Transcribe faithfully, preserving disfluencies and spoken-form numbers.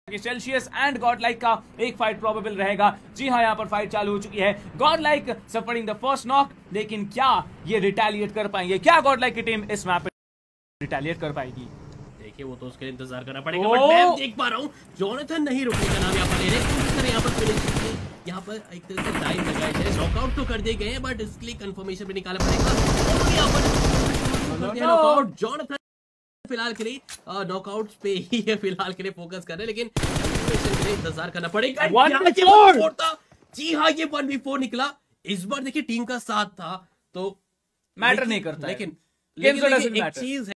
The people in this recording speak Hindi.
सेल्सियस एंड गॉड लाइक का एक फाइट प्रोबेबल रहेगा। जी हाँ, यहाँ पर फाइट चालू हो चुकी है। Godlike suffering the first knock, लेकिन क्या ये रिटेलिएट कर पाएंगे? क्या गॉड लाइक की टीम इस मैप पे रिटेलिएट कर पाएगी? देखिए वो तो उसके लिए इंतजार करना पड़ेगा, बट मैं देख पा रहा हूँ जोनाथन नहीं रुकने का नाम यहाँ पर ले रहे हैं। यहाँ पर फिनिश, यहाँ पर एक तरह से टाइम लगाए जाए, नॉकआउट तो कर दिए गए हैं बट इसके लिए कंफर्मेशन भी निकालना पड़ेगा। और यहाँ पर नॉकआउट जोनाथन फिलहाल के लिए नॉकआउट्स पे ही है, फिलहाल के लिए फोकस कर रहे हैं, लेकिन के लिए इंतजार करना पड़ेगा। जी हाँ, ये वन वी फोर निकला। इस बार देखिए टीम का साथ था तो मैटर नहीं करता, लेकिन लेकिन एक चीज